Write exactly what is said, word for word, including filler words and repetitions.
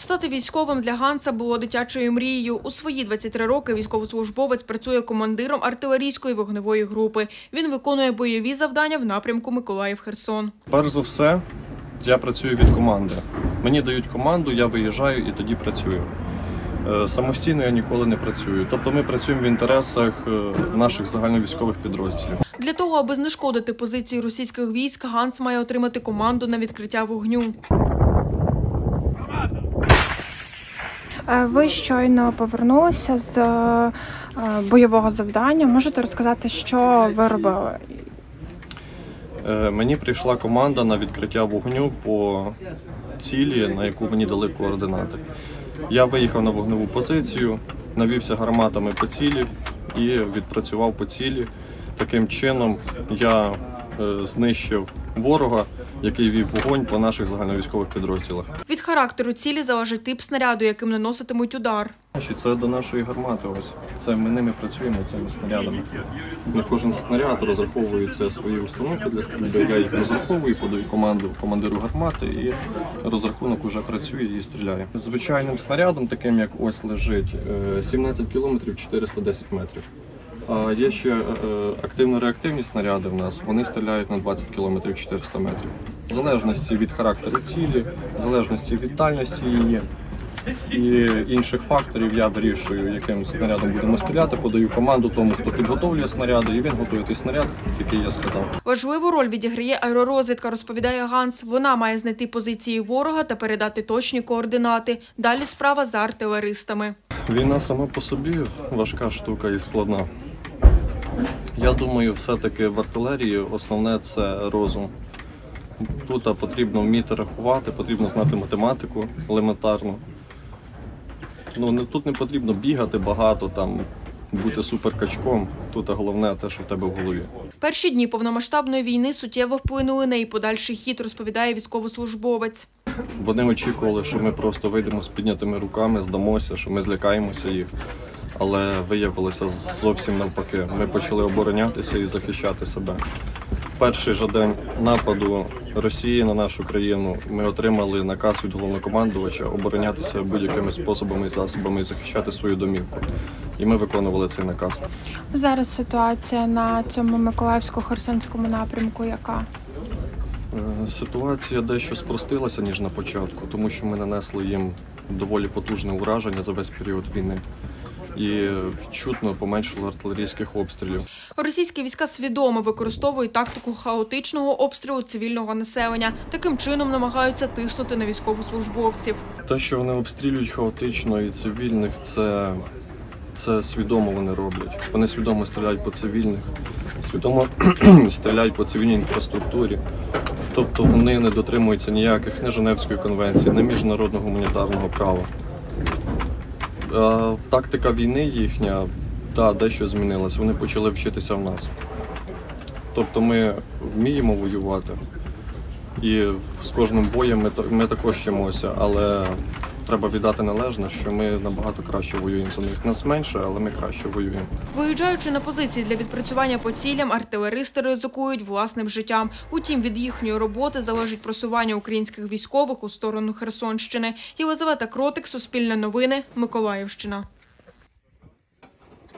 Стати військовим для Ганса було дитячою мрією. У свої двадцять три роки військовослужбовець працює командиром артилерійської вогневої групи. Він виконує бойові завдання в напрямку Миколаїв-Херсон. Перш за все, я працюю від команди. Мені дають команду, я виїжджаю і тоді працюю. Самостійно я ніколи не працюю. Тобто ми працюємо в інтересах наших загальновійськових підрозділів. Для того, аби знешкодити позиції російських військ, Ганс має отримати команду на відкриття вогню. Ви щойно повернулися з бойового завдання. Можете розказати, що ви робили? Мені прийшла команда на відкриття вогню по цілі, на яку мені дали координати. Я виїхав на вогневу позицію, навівся гарматами по цілі і відпрацював по цілі. Таким чином я знищив ворога, який вів вогонь по наших загальновійськових підрозділах. Від характеру цілі залежить тип снаряду, яким наноситимуть удар. Це до нашої гармати. Ось. Це ми ними працюємо, цими снарядами. На кожен снаряд розраховуються свої установки для стрільби. Я їх розраховую, подаю команду командиру гармати і розрахунок вже працює і стріляє. Звичайним снарядом, таким як ось лежить, сімнадцять кілометрів чотириста десять метрів. А є ще активно-реактивні снаряди в нас, вони стріляють на двадцять кілометрів чотириста метрів. В залежності від характеру цілі, в залежності від дальності її і інших факторів я вирішую, яким снарядом будемо стріляти, подаю команду тому, хто підготовлює снаряди, і він готує той снаряд, який я сказав. Важливу роль відіграє аеророзвідка, розповідає Ганс. Вона має знайти позиції ворога та передати точні координати. Далі справа за артилеристами. Війна сама по собі важка штука і складна. Я думаю, все-таки в артилерії основне – це розум. Тут потрібно вміти рахувати, потрібно знати математику елементарно. Ну, тут не потрібно бігати багато, там, бути суперкачком. Тут головне те, що в тебе в голові. Перші дні повномасштабної війни суттєво вплинули на її подальший хід, розповідає військовослужбовець. Вони очікували, що ми просто вийдемо з піднятими руками, здамося, що ми злякаємося їх. Але виявилося зовсім навпаки. Ми почали оборонятися і захищати себе. В перший же день нападу Росії на нашу країну ми отримали наказ від головнокомандувача оборонятися будь-якими способами і засобами і захищати свою домівку. І ми виконували цей наказ. Зараз ситуація на цьому Миколаївсько-Херсонському напрямку яка? Ситуація дещо спростилася, ніж на початку, тому що ми нанесли їм доволі потужне ураження за весь період війни. І відчутно поменшило артилерійських обстрілів. Російські війська свідомо використовують тактику хаотичного обстрілу цивільного населення. Таким чином намагаються тиснути на військовослужбовців. Те, що вони обстрілюють хаотично і цивільних, це, це свідомо вони роблять. Вони свідомо стріляють по цивільних, свідомо стріляють по цивільній інфраструктурі. Тобто вони не дотримуються ніяких ні Женевської конвенції, ні міжнародного гуманітарного права. Тактика війни їхня, да, дещо змінилась, вони почали вчитися в нас. Тобто ми вміємо воювати і з кожним боєм ми, ми також вчимося, але треба віддати належне, що ми набагато краще воюємо за них. Нас менше, але ми краще воюємо. Виїжджаючи на позиції для відпрацювання по цілям, артилеристи ризикують власним життям. Утім, від їхньої роботи залежить просування українських військових у сторону Херсонщини. Єлизавета Кротик, Суспільне новини, Миколаївщина.